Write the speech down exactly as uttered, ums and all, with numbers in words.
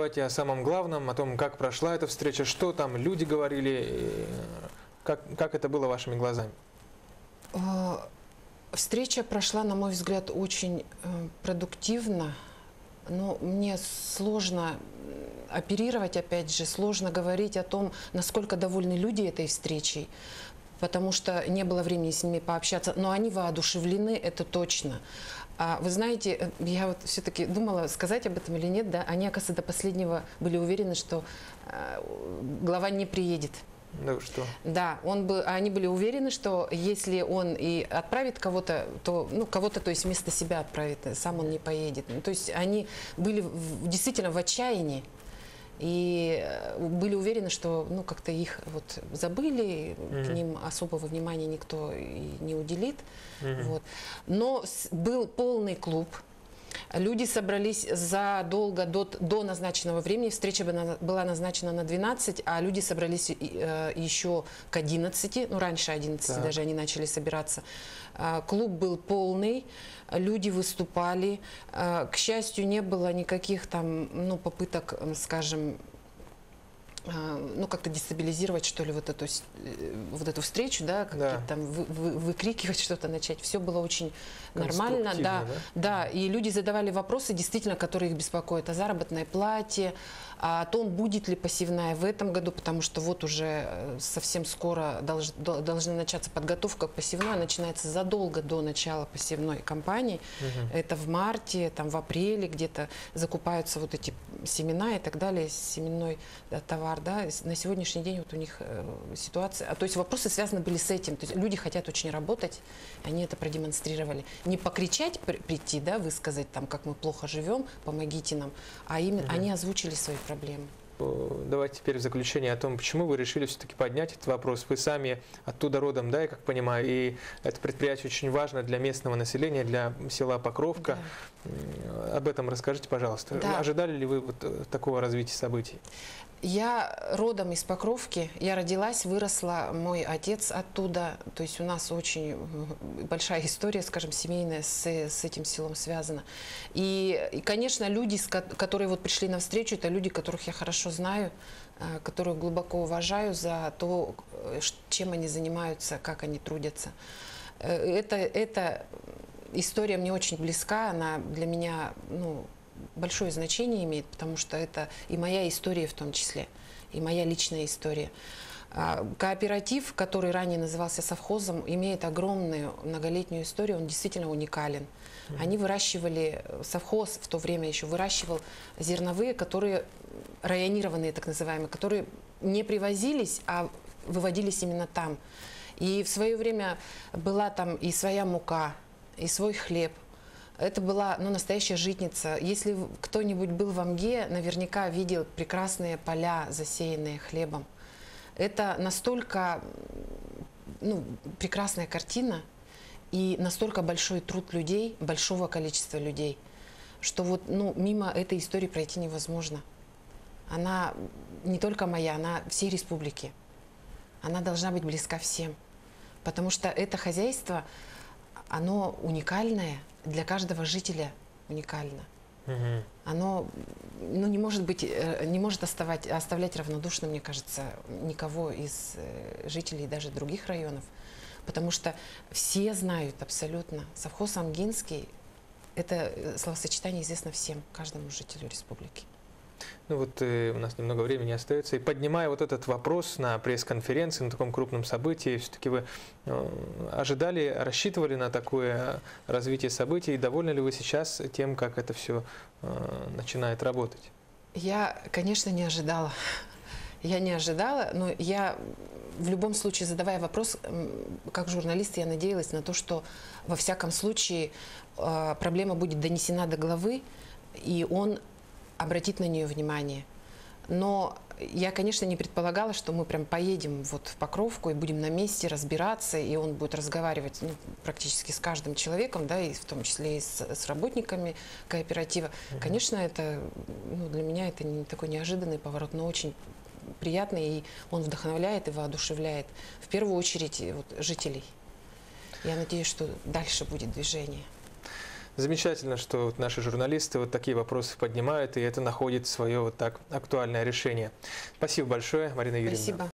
Давайте о самом главном, о том, как прошла эта встреча, что там люди говорили, как, как это было вашими глазами. Встреча прошла, на мой взгляд, очень продуктивно, но мне сложно оперировать, опять же, сложно говорить о том, насколько довольны люди этой встречей, потому что не было времени с ними пообщаться, но они воодушевлены, это точно. А вы знаете, я вот все-таки думала, сказать об этом или нет, да, они, оказывается, до последнего были уверены, что э, глава не приедет. Ну что? Да, он был, они были уверены, что если он и отправит кого-то, то, ну, кого-то, то есть вместо себя отправит, сам он не поедет. Ну, то есть они были в, действительно в отчаянии и были уверены, что, ну, как-то их вот забыли, mm-hmm. к ним особого внимания никто и не уделит. Mm-hmm. Вот. Но был полный клуб. Люди собрались задолго до, до назначенного времени. Встреча была назначена на двенадцать, а люди собрались э, еще к одиннадцати. Ну, раньше одиннадцати так. даже они начали собираться. Э, клуб был полный, люди выступали. Э, к счастью, не было никаких там, ну, попыток, скажем, ну, как-то дестабилизировать, что ли, вот эту, вот эту встречу, да, как-то да. там вы, вы, выкрикивать что-то начать. Все было очень нормально, да, да, да, и люди задавали вопросы, действительно, которые их беспокоят, о заработной плате, о том, будет ли посевная в этом году, потому что вот уже совсем скоро долж, должна начаться подготовка к посевной, начинается задолго до начала посевной кампании, угу. это в марте, там в апреле где-то закупаются вот эти семена и так далее, семенной товар. Да, на сегодняшний день вот у них э, ситуация, а, то есть вопросы связаны были с этим, то есть люди хотят очень работать, они это продемонстрировали. Не покричать, при, прийти, да, высказать там, как мы плохо живем, помогите нам, а именно угу. они озвучили свои проблемы. Давайте теперь в заключение о том, почему вы решили все-таки поднять этот вопрос. Вы сами оттуда родом, да, я как понимаю, и это предприятие очень важно для местного населения, для села Покровка. Да. Об этом расскажите, пожалуйста. Да. Ожидали ли вы вот такого развития событий? Я родом из Покровки, я родилась, выросла, мой отец оттуда, то есть у нас очень большая история, скажем, семейная с, с этим селом связана. И, и, конечно, люди, которые вот пришли навстречу, это люди, которых я хорошо знаю, которых глубоко уважаю за то, чем они занимаются, как они трудятся. Это, эта история мне очень близка, она для меня, ну, большое значение имеет, потому что это и моя история в том числе, и моя личная история. Кооператив, который ранее назывался совхозом, имеет огромную многолетнюю историю, он действительно уникален. Mm-hmm. Они выращивали, совхоз в то время еще выращивал зерновые, которые районированные, так называемые, которые не привозились, а выводились именно там. И в свое время была там и своя мука, и свой хлеб. Это была, ну, настоящая житница. Если кто-нибудь был в Амге, наверняка видел прекрасные поля, засеянные хлебом. Это настолько, ну, прекрасная картина и настолько большой труд людей, большого количества людей, что вот, ну, мимо этой истории пройти невозможно. Она не только моя, она всей республики. Она должна быть близка всем. Потому что это хозяйство, оно уникальное, для каждого жителя уникально. Угу. Оно, ну, не может быть, не может оставать, оставлять равнодушным, мне кажется, никого из жителей даже других районов. Потому что все знают абсолютно, совхоз Амгинский, это словосочетание известно всем, каждому жителю республики. Ну вот э, у нас немного времени остается, и поднимая вот этот вопрос на пресс-конференции, на таком крупном событии, все-таки вы э, ожидали, рассчитывали на такое развитие событий, и довольны ли вы сейчас тем, как это все э, начинает работать? Я, конечно, не ожидала. Я не ожидала, но я в любом случае, задавая вопрос, как журналист, я надеялась на то, что во всяком случае э, проблема будет донесена до главы, и он обратить на нее внимание. Но я, конечно, не предполагала, что мы прям поедем вот в Покровку и будем на месте разбираться, и он будет разговаривать, ну, практически с каждым человеком, да, и в том числе и с, с работниками кооператива. Mm-hmm. Конечно, это, ну, для меня это не такой неожиданный поворот, но очень приятный, и он вдохновляет и воодушевляет, в первую очередь, вот, жителей. Я надеюсь, что дальше будет движение. Замечательно, что вот наши журналисты вот такие вопросы поднимают, и это находит свое вот так актуальное решение. Спасибо большое, Марина Юрьевна. Спасибо.